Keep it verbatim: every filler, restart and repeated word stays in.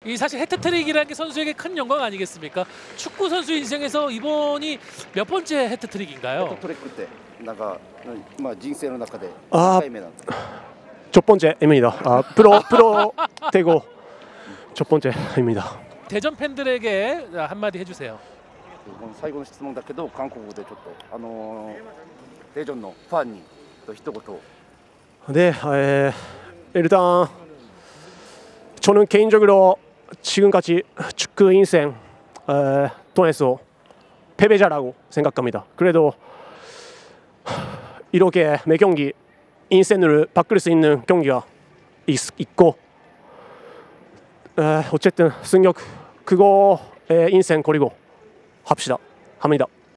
이 사실 해트트릭이라는 게 선수에게 큰 영광 아니겠습니까? 축구 선수 인생에서 이번이 몇 번째 해트트릭인가요? 해트트릭 때 뭔가 뭐 인생의中で 아, 何回目なんですか? 첫 번째입니다. 아, 프로 프로 되고 첫 번째입니다. 대전 팬들에게 한마디 해주세요. 最後の質問だけど韓国語でちょっとあの대전のファンに一言. 네, 에, 일단 저는 개인적으로 지금까지 축구 인생 에, 통해서 패배자라고 생각합니다. 그래도 이렇게 매 경기 인생을 바꿀 수 있는 경기가 있, 있고 에, 어쨌든 승력 그거의 인생 그리고 합시다 합니다.